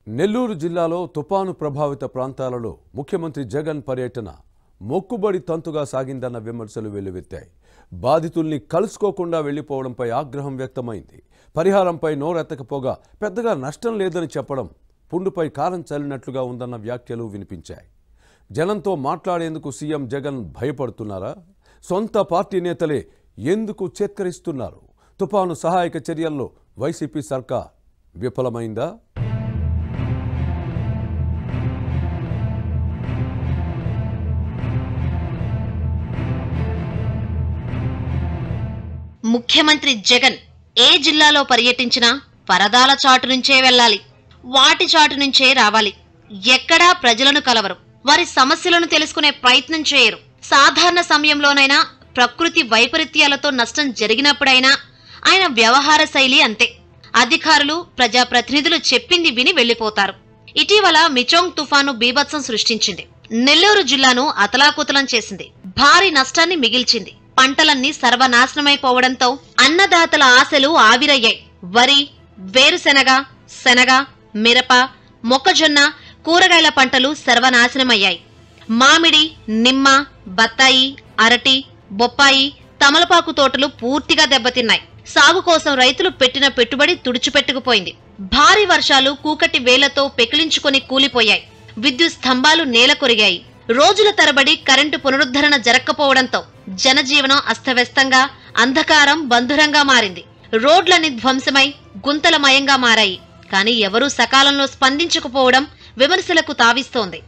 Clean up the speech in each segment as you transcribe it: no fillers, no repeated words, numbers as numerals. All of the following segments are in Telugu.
నెల్లూరు జిల్లాలో తుపాను ప్రభావిత ప్రాంతాలలో ముఖ్యమంత్రి జగన్ పర్యటన మొక్కుబడి తంతుగా సాగిందన్న విమర్శలు వెల్లువెత్తాయి. బాధితుల్ని కలుసుకోకుండా వెళ్లిపోవడంపై ఆగ్రహం వ్యక్తమైంది. పరిహారంపై నోరెత్తకపోగా పెద్దగా నష్టం లేదని చెప్పడం పుండుపై కారం చల్లినట్లుగా ఉందన్న వ్యాఖ్యలు వినిపించాయి. జనంతో మాట్లాడేందుకు సీఎం జగన్ భయపడుతున్నారా? సొంత పార్టీ నేతలే ఎందుకు చేత్కరిస్తున్నారు? తుపాను సహాయక చర్యల్లో వైసీపీ సర్కార్ విఫలమైందా? ముఖ్యమంత్రి జగన్ ఏ జిల్లాలో పర్యటించినా పరదాల చాటు నుంచే వెళ్ళాలి, వాటి చాటు నుంచే రావాలి. ఎక్కడా ప్రజలను కలవరు, వారి సమస్యలను తెలుసుకునే ప్రయత్నం చేయరు. సాధారణ సమయంలోనైనా, ప్రకృతి వైపరీత్యాలతో నష్టం జరిగినప్పుడైనా ఆయన వ్యవహార శైలి అంతే. అధికారులు, ప్రజాప్రతినిధులు చెప్పింది విని వెళ్లిపోతారు. ఇటీవల మిచోంగ్ తుఫాను బీభత్సం సృష్టించింది. నెల్లూరు జిల్లాను అతలాకుతలం చేసింది. భారీ నష్టాన్ని మిగిల్చింది. పంటలన్నీ సర్వనాశనమైపోవడంతో అన్నదాతల ఆశలు ఆవిరయ్యాయి. వరి, వేరుశెనగ, శనగ, మిరప, మొక్కజొన్న, కూరగాయల పంటలు సర్వనాశనమయ్యాయి. మామిడి, నిమ్మ, బత్తాయి, అరటి, బొప్పాయి, తమలపాకు తోటలు పూర్తిగా దెబ్బతిన్నాయి. సాగు కోసం రైతులు పెట్టిన పెట్టుబడి తుడిచిపెట్టుకుపోయింది. భారీ వర్షాలు కూకటి వేలతో పెకిలించుకొని కూలిపోయాయి. విద్యుత్ స్తంభాలు నేల కొరిగాయి. రోజుల తరబడి కరెంటు పునరుద్ధరణ జరగకపోవడంతో జనజీవనం అస్తవ్యస్తంగా, అంధకారం బంధురంగా మారింది. రోడ్లన్నీ ధ్వంసమై గుంతలమయంగా మారాయి. కానీ ఎవరూ సకాలంలో స్పందించకపోవడం విమర్శలకు తావిస్తోంది.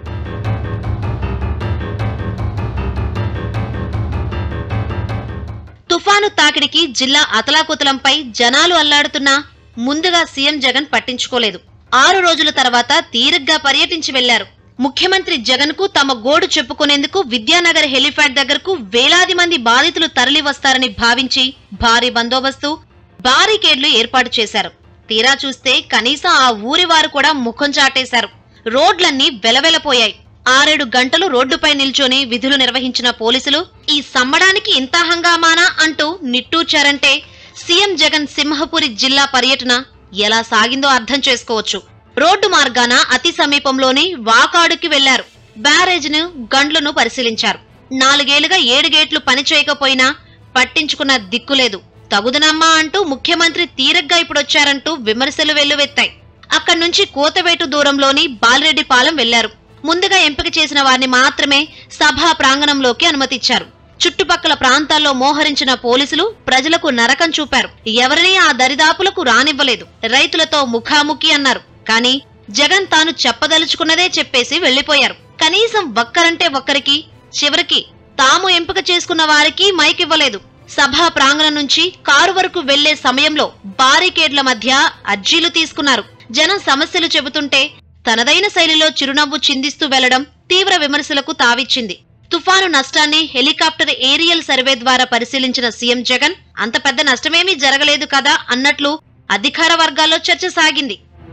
తుఫాను తాకిడికి జిల్లా అతలాకుతలంపై జనాలు అల్లాడుతున్నా ముందుగా సీఎం జగన్ పట్టించుకోలేదు. 6 రోజుల తర్వాత తీరిగ్గా పర్యటించి వెళ్లారు. ముఖ్యమంత్రి జగన్ కు తమ గోడు చెప్పుకునేందుకు విద్యానగర్ హెలిప్యాడ్ దగ్గరకు వేలాది మంది బాధితులు తరలి వస్తారని భావించి భారీ బందోబస్తు, బారికేడ్లు ఏర్పాటు చేశారు. తీరా చూస్తే కనీసం ఆ ఊరి వారు కూడా ముఖం చాటేశారు. రోడ్లన్నీ వెలవెలపోయాయి. 6-7 గంటలు రోడ్డుపై నిల్చొని విధులు నిర్వహించిన పోలీసులు ఈ సమ్మడానికి ఇంత హంగామానా అంటూ నిట్టూర్చారంటే సీఎం జగన్ సింహపురి జిల్లా పర్యటన ఎలా సాగిందో అర్థం చేసుకోవచ్చు. రోడ్డు మార్గాన అతి సమీపంలోని వాకాడుకి వెళ్లారు. బ్యారేజ్ను, గండ్లను పరిశీలించారు. 4 ఏళ్లుగా 7 గేట్లు పనిచేయకపోయినా పట్టించుకున్న దిక్కులేదు. తగుదనమ్మా అంటూ ముఖ్యమంత్రి తీరగ్గా ఇప్పుడొచ్చారంటూ విమర్శలు వెల్లువెత్తాయి. అక్కడి నుంచి కోతవేటు దూరంలోని బాలిరెడ్డిపాలెం వెళ్లారు. ముందుగా ఎంపిక చేసిన వారిని మాత్రమే సభా ప్రాంగణంలోకి అనుమతిచ్చారు. చుట్టుపక్కల ప్రాంతాల్లో మోహరించిన పోలీసులు ప్రజలకు నరకం చూపారు. ఎవరినీ ఆ దరిదాపులకు రానివ్వలేదు. రైతులతో ముఖాముఖి అన్నారు. కానీ జగన్ తాను చెప్పదలుచుకున్నదే చెప్పేసి వెళ్లిపోయారు. కనీసం ఒక్కరంటే ఒక్కరికి, చివరికి తాము ఎంపిక చేసుకున్న వారికి మైక్ ఇవ్వలేదు. సభా ప్రాంగణం నుంచి కారు వరకు వెళ్లే సమయంలో బారికేడ్ల మధ్య అర్జీలు తీసుకున్నారు. జనం సమస్యలు చెబుతుంటే తనదైన శైలిలో చిరునవ్వు చిందిస్తూ వెళ్లడం తీవ్ర విమర్శలకు తావిచ్చింది. తుఫాను నష్టాన్ని హెలికాప్టర్ ఏరియల్ సర్వే ద్వారా పరిశీలించిన సీఎం జగన్ అంత పెద్ద నష్టమేమీ జరగలేదు కదా అన్నట్లు అధికార వర్గాల్లో చర్చ సాగింది.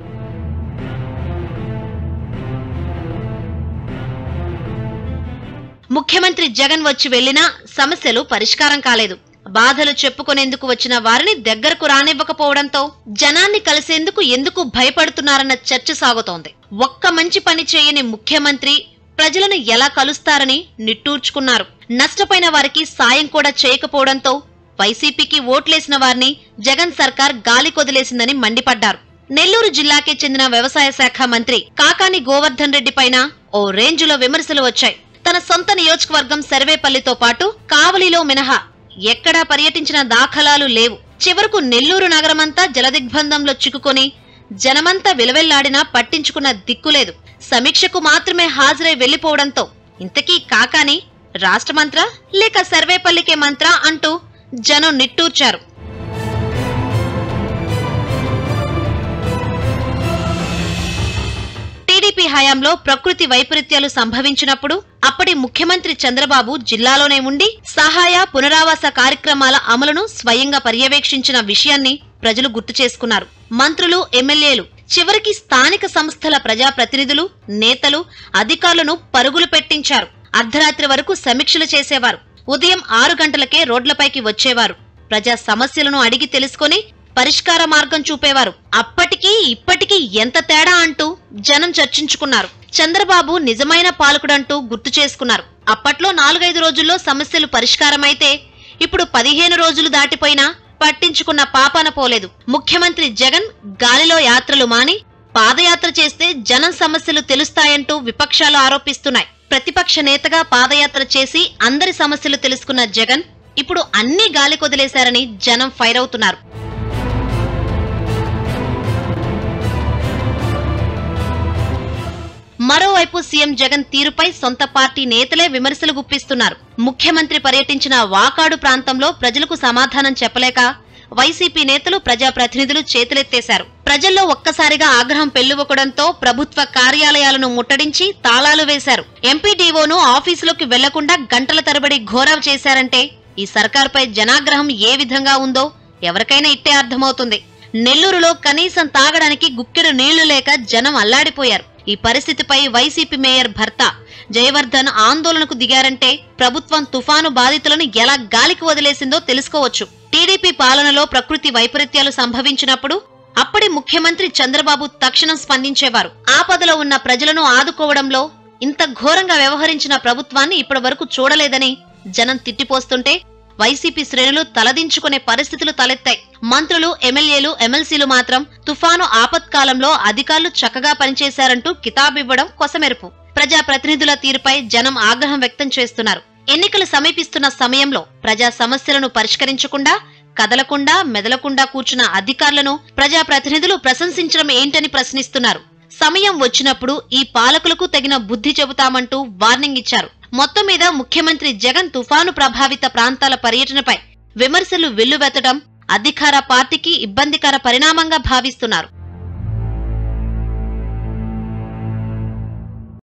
ముఖ్యమంత్రి జగన్ వచ్చి వెళ్లినా సమస్యలు పరిష్కారం కాలేదు. బాధలు చెప్పుకునేందుకు వచ్చిన వారిని దగ్గరకు రానివ్వకపోవడంతో జనాన్ని కలిసేందుకు ఎందుకు భయపడుతున్నారన్న చర్చ సాగుతోంది. ఒక్క మంచి పని చేయని ముఖ్యమంత్రి ప్రజలను ఎలా కలుస్తారని నిట్టూర్చుకున్నారు. నష్టపోయిన వారికి సాయం కూడా చేయకపోవడంతో వైసీపీకి ఓట్లేసిన వారిని జగన్ సర్కార్ గాలి కొదిలేసిందని మండిపడ్డారు. నెల్లూరు జిల్లాకే చెందిన వ్యవసాయ శాఖ మంత్రి కాకాని గోవర్ధన్ రెడ్డి పైన ఓ రేంజ్లో విమర్శలు వచ్చాయి. తన సొంత నియోజకవర్గం సర్వేపల్లితో పాటు కావలిలో మినహా ఎక్కడా పర్యటించిన దాఖలాలు లేవు. చివరకు నెల్లూరు నగరమంతా జలదిగ్బంధంలో చిక్కుకొని జనమంతా విలవెల్లాడినా పట్టించుకున్న దిక్కులేదు. సమీక్షకు మాత్రమే హాజరై వెళ్లిపోవడంతో ఇంతకీ కాకాని రాష్ట్ర మంత్రా లేక సర్వేపల్లికే మంత్రా అంటూ జనం నిట్టూర్చారు. టీడీపీ హయాంలో ప్రకృతి వైపరీత్యాలు సంభవించినప్పుడు అప్పటి ముఖ్యమంత్రి చంద్రబాబు జిల్లాలోనే ఉండి సహాయ పునరావాస కార్యక్రమాల అమలును స్వయంగా పర్యవేక్షించిన విషయాన్ని ప్రజలు గుర్తు చేసుకున్నారు. మంత్రులు, ఎమ్మెల్యేలు, చివరికి స్థానిక సంస్థల ప్రజాప్రతినిధులు, నేతలు, అధికారులను పరుగులు పెట్టించారు. అర్ధరాత్రి వరకు సమీక్షలు చేసేవారు. ఉదయం 6 గంటలకే రోడ్లపైకి వచ్చేవారు. ప్రజా సమస్యలను అడిగి తెలుసుకొని పరిష్కార మార్గం చూపేవారు. అప్పటి అప్పటికి ఇప్పటికీ ఎంత తేడా అంటూ జనం చర్చించుకున్నారు. చంద్రబాబు నిజమైన పాలకుడంటూ గుర్తు చేసుకున్నారు. అప్పట్లో 4-5 రోజుల్లో సమస్యలు పరిష్కారమైతే ఇప్పుడు 15 రోజులు దాటిపోయినా పట్టించుకున్న పాపాన పోలేదు. ముఖ్యమంత్రి జగన్ గాలిలో యాత్రలు మాని పాదయాత్ర చేస్తే జనం సమస్యలు తెలుస్తాయంటూ విపక్షాలు ఆరోపిస్తున్నాయి. ప్రతిపక్ష నేతగా పాదయాత్ర చేసి అందరి సమస్యలు తెలుసుకున్న జగన్ ఇప్పుడు అన్ని గాలి కొదిలేశారని జనం ఫైర్ అవుతున్నారు. మరోవైపు సీఎం జగన్ తీరుపై సొంత పార్టీ నేతలే విమర్శలు గుప్పిస్తున్నారు. ముఖ్యమంత్రి పర్యటించిన వాకాడు ప్రాంతంలో ప్రజలకు సమాధానం చెప్పలేక వైసీపీ నేతలు ప్రజాప్రతినిధులు చేతులెత్తేశారు. ప్రజల్లో ఒక్కసారిగా ఆగ్రహం పెల్లువకడంతో ప్రభుత్వ కార్యాలయాలను ముట్టడించి తాళాలు వేశారు. ఎంపీడీఓను ఆఫీసులోకి వెళ్లకుండా గంటల తరబడి ఘోరావు చేశారంటే ఈ సర్కార్పై జనాగ్రహం ఏ విధంగా ఉందో ఎవరికైనా ఇట్టే అర్థమవుతుంది. నెల్లూరులో కనీసం తాగడానికి గుక్కెడు నీళ్లు లేక జనం అల్లాడిపోయారు. ఈ పరిస్థితిపై వైసీపీ మేయర్ భర్త జయవర్ధన్ ఆందోళనకు దిగారంటే ప్రభుత్వం తుఫాను బాధితులను ఎలా గాలికి వదిలేసిందో తెలుసుకోవచ్చు. టీడీపీ పాలనలో ప్రకృతి వైపరీత్యాలు సంభవించినప్పుడు అప్పటి ముఖ్యమంత్రి చంద్రబాబు తక్షణం స్పందించేవారు. ఆపదలో ఉన్న ప్రజలను ఆదుకోవడంలో ఇంత ఘోరంగా వ్యవహరించిన ప్రభుత్వాన్ని ఇప్పటి వరకు చూడలేదని జనం తిట్టిపోస్తుంటే వైసీపీ శ్రేణులు తలదించుకునే పరిస్థితులు తలెత్తాయి. మంత్రులు, ఎమ్మెల్యేలు, ఎమ్మెల్సీలు మాత్రం తుఫాను ఆపత్కాలంలో అధికారులు చక్కగా పనిచేశారంటూ కితాబివ్వడం కొసమెరుపు. ప్రజాప్రతినిధుల తీరుపై జనం ఆగ్రహం వ్యక్తం చేస్తున్నారు. ఎన్నికలు సమీపిస్తున్న సమయంలో ప్రజా సమస్యలను పరిష్కరించకుండా, కదలకుండా, మెదలకుండా కూర్చున్న అధికారులను ప్రజాప్రతినిధులు ప్రశంసించడం ఏంటని ప్రశ్నిస్తున్నారు. సమయం వచ్చినప్పుడు ఈ పాలకులకు తగిన బుద్ధి చెబుతామంటూ వార్నింగ్ ఇచ్చారు. మొత్తం మీద ముఖ్యమంత్రి జగన్ తుఫాను ప్రభావిత ప్రాంతాల పర్యటనపై విమర్శలు వెల్లువెత్తడం అధికార పార్టీకి ఇబ్బందికర పరిణామంగా భావిస్తున్నారు.